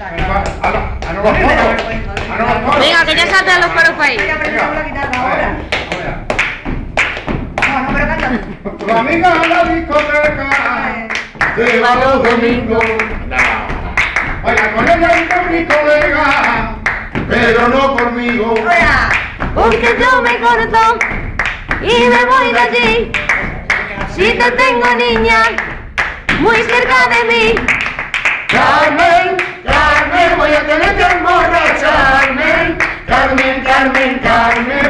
Venga, que ya salten los coros ahí. La amiga a la discoteca se va los domingos. Baila con ella y con mi colega, pero no conmigo. Porque yo me corto y me voy de allí. Si te tengo, niña, muy cerca de mí. Carmen, Carmen, voy a tener que emborracharme. Carmen, Carmen, Carmen.